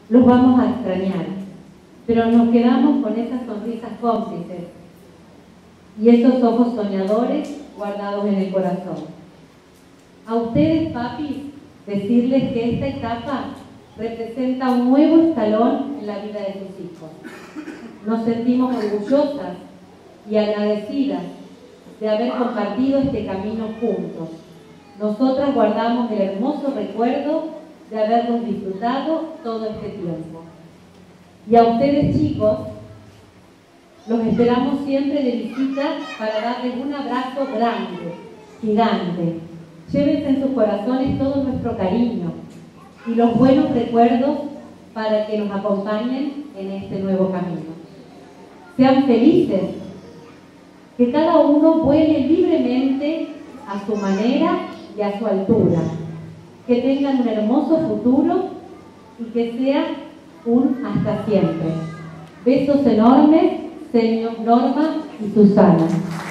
Los vamos a extrañar, pero nos quedamos con esas sonrisas cómplices y esos ojos soñadores guardados en el corazón. A ustedes, papis, decirles que esta etapa representa un nuevo escalón en la vida de sus hijos. Nos sentimos orgullosas y agradecidas de haber compartido este camino juntos. Nosotras guardamos el hermoso recuerdo de haberlos disfrutado todo este tiempo. Y a ustedes, chicos, los esperamos siempre de visita para darles un abrazo grande, gigante. Llévense en sus corazones todo nuestro cariño y los buenos recuerdos para que nos acompañen en este nuevo camino. Sean felices, que cada uno vuele libremente a su manera y a su altura. Que tengan un hermoso futuro y que sea un hasta siempre. Besos enormes, Senio, Norma y Susana.